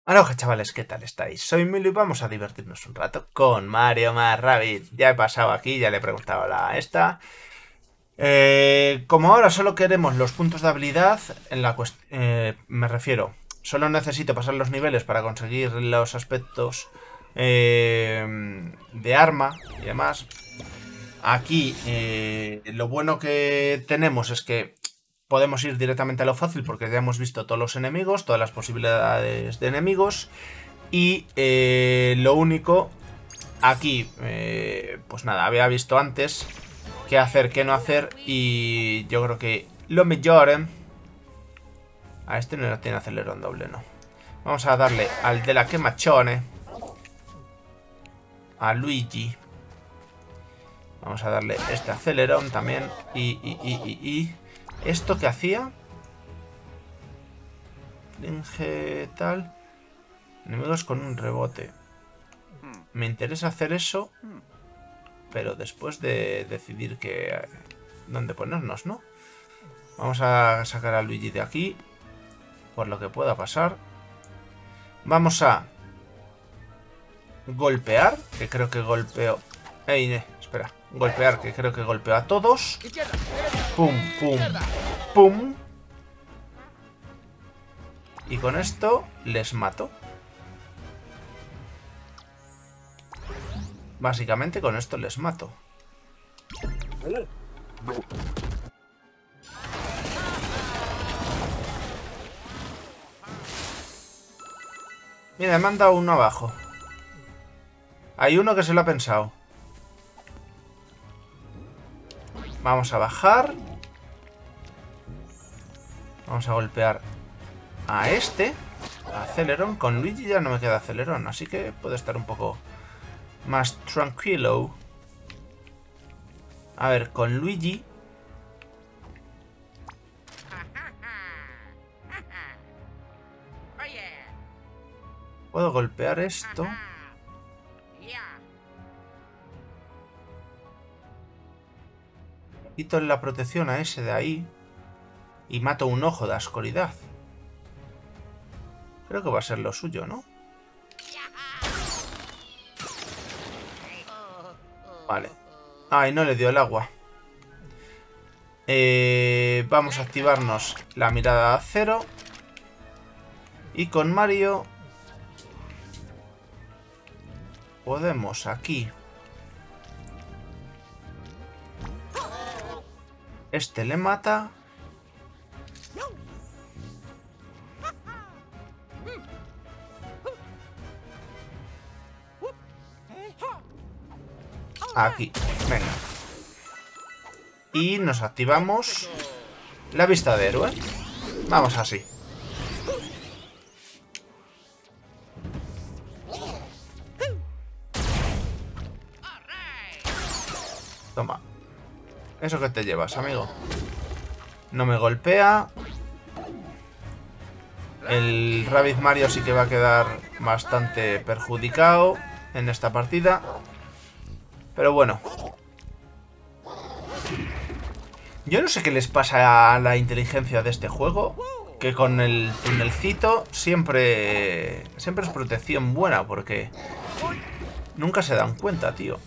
Aloha chavales, ¿qué tal estáis? Soy Milo y vamos a divertirnos un rato con Mario más Rabbids. Ya he pasado aquí, ya le he preguntado a esta. Como ahora solo queremos los puntos de habilidad, me refiero, solo necesito pasar los niveles para conseguir los aspectos de arma y demás. Aquí lo bueno que tenemos es que podemos ir directamente a lo fácil porque ya hemos visto todos los enemigos, todas las posibilidades de enemigos. Y lo único, aquí, pues nada, había visto antes qué hacer, qué no hacer. Y yo creo que lo mejor... A este no tiene acelerón doble, no. Vamos a darle al de la quemachone. A Luigi. Vamos a darle este acelerón también. Y ¿esto qué hacía? Linge tal. Enemigos con un rebote. Me interesa hacer eso, pero después de decidir dónde ponernos, ¿no? Vamos a sacar a Luigi de aquí, por lo que pueda pasar. Vamos a golpear, que creo que golpeo... espera. Golpear, que creo que golpeo a todos. Pum, pum, pum. Y con esto les mato. Básicamente con esto les mato. Mira, me han dado uno abajo. Hay uno que se lo ha pensado. Vamos a bajar. Vamos a golpear a este. Acelerón. Con Luigi ya no me queda acelerón, así que puede estar un poco más tranquilo. A ver, con Luigi... Puedo golpear esto. Quito la protección a ese de ahí. Y mato un ojo de oscuridad. Creo que va a ser lo suyo, ¿no? Vale. Ay, no le dio el agua. Vamos a activarnos la mirada de acero. Y con Mario... podemos aquí... Este le mata. Aquí, venga. Y nos activamos la vista de héroe. Vamos así. Toma. ¿Eso que te llevas, amigo? No me golpea. El Rabbid Mario sí que va a quedar bastante perjudicado en esta partida. Pero bueno. Yo no sé qué les pasa a la inteligencia de este juego. Que con el tunelcito siempre es protección buena. Porque nunca se dan cuenta, tío.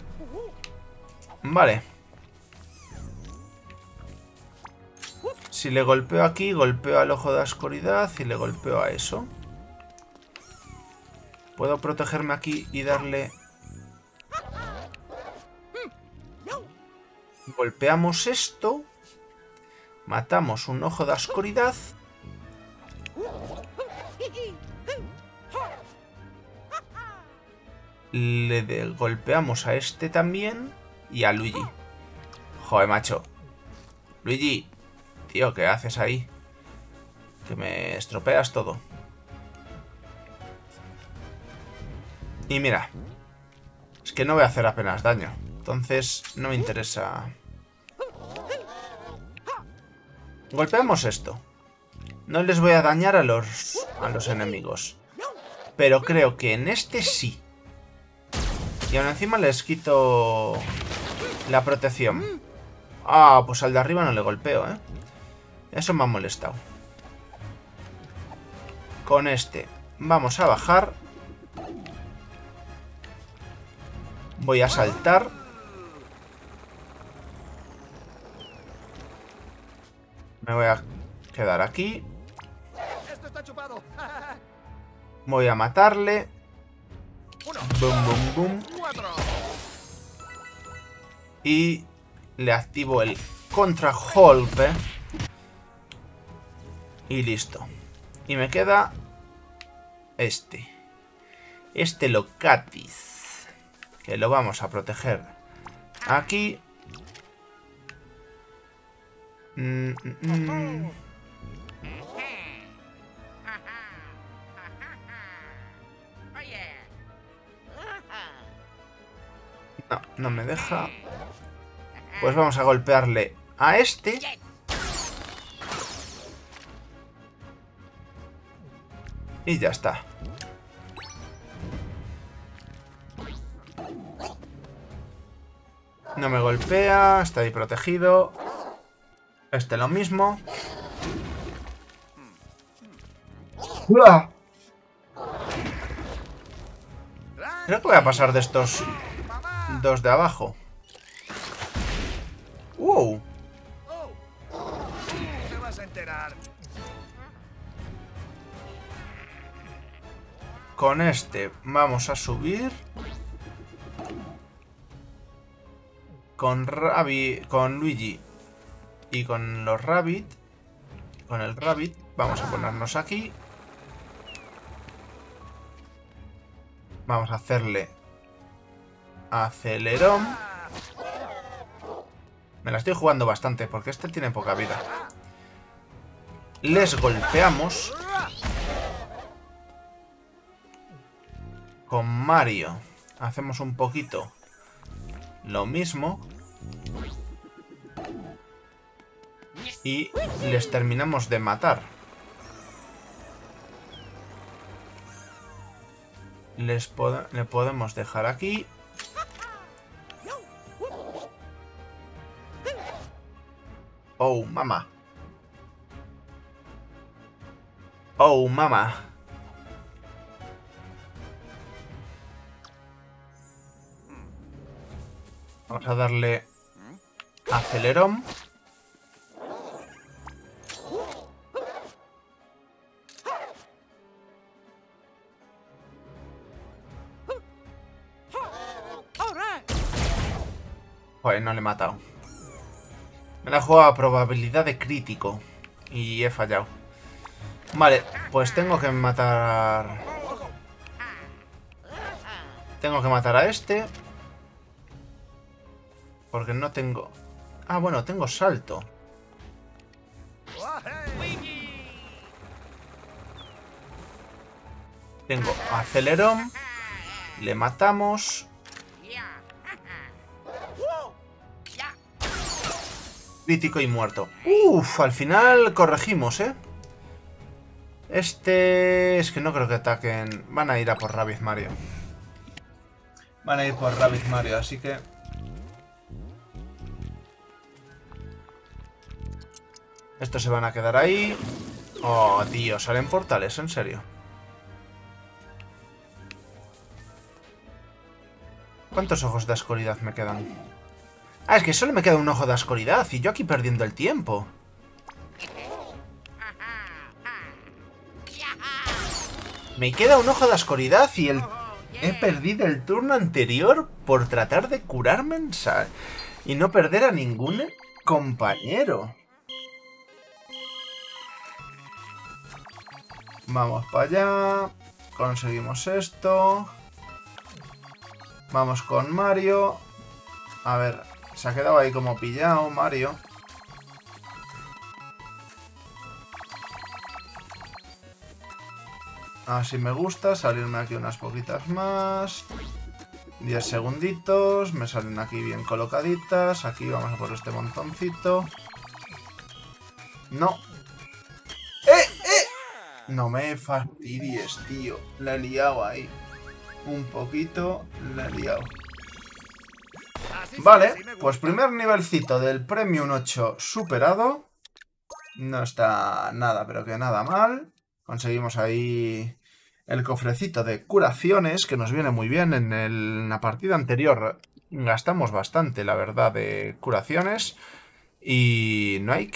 Vale. Si le golpeo aquí, golpeo al ojo de oscuridad y le golpeo a eso. Puedo protegerme aquí y darle... Golpeamos esto. Matamos un ojo de oscuridad. Golpeamos a este también. Y a Luigi. Joder, macho. Luigi. Tío, ¿qué haces ahí? Que me estropeas todo. Y mira. Es que no voy a hacer apenas daño. Entonces no me interesa. Golpeamos esto. No les voy a dañar a los enemigos. Pero creo que en este sí. Y aún encima les quito la protección. Ah, pues al de arriba no le golpeo, ¿eh? Eso me ha molestado. Con este Vamos a bajar. Voy a saltar. Me voy a quedar aquí. Voy a matarle. Boom, boom, boom. Y le activo el contragolpe. Y listo. Y me queda este. Este Locatis. Que lo vamos a proteger aquí. No, no me deja. Pues vamos a golpearle a este. Y ya está. No me golpea, está ahí protegido. Este lo mismo. ¡Uah! Creo que voy a pasar de estos dos de abajo. ¡Wow! Te vas a enterar. Con este vamos a subir. Con Luigi y con los Rabbit. Con el Rabbit vamos a ponernos aquí. Vamos a hacerle acelerón. Me la estoy jugando bastante porque este tiene poca vida. Les golpeamos. Con Mario hacemos un poquito lo mismo. Y les terminamos de matar. Le podemos dejar aquí. Oh, mamá. Oh, mamá. Vamos a darle acelerón. Joder, no le he matado. Me la he jugado a probabilidad de crítico. Y he fallado. Vale, pues tengo que matar... Tengo que matar a este. Porque no tengo... Ah, bueno, tengo salto. Tengo acelerón. Le matamos. Crítico y muerto. Uf, al final corregimos, ¿eh? Este... Es que no creo que ataquen... Van a ir a por Rabbit Mario. Van a ir por Rabbit Mario, así que... Estos se van a quedar ahí. Oh, tío, salen portales, en serio. ¿Cuántos ojos de oscuridad me quedan? Ah, es que solo me queda un ojo de oscuridad y yo aquí perdiendo el tiempo. Me queda un ojo de oscuridad y he perdido el turno anterior por tratar de curarme y no perder a ningún compañero. Vamos para allá. Conseguimos esto. Vamos con Mario. A ver, se ha quedado ahí como pillado Mario. Así me gusta, salirme aquí unas poquitas más. 10 segunditos, me salen aquí bien colocaditas. Aquí vamos a por este montoncito. No. No me fastidies, tío. La he liado ahí. Un poquito, la he liado. Vale, pues primer nivelcito del Premium 8 superado. No está nada, pero que nada mal. Conseguimos ahí el cofrecito de curaciones, que nos viene muy bien. En la partida anterior gastamos bastante, la verdad, de curaciones. Y no hay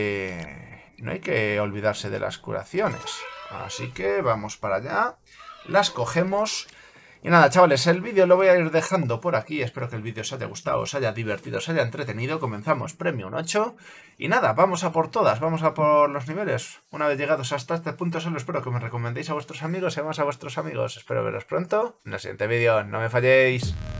que olvidarse de las curaciones. Así que vamos para allá. Las cogemos. Y nada, chavales, el vídeo lo voy a ir dejando por aquí. Espero que el vídeo os haya gustado, os haya divertido, os haya entretenido. Comenzamos Premium 8. Y nada, vamos a por todas, vamos a por los niveles. Una vez llegados hasta este punto, solo espero que me recomendéis a vuestros amigos y además a vuestros amigos. Espero veros pronto en el siguiente vídeo. No me falléis.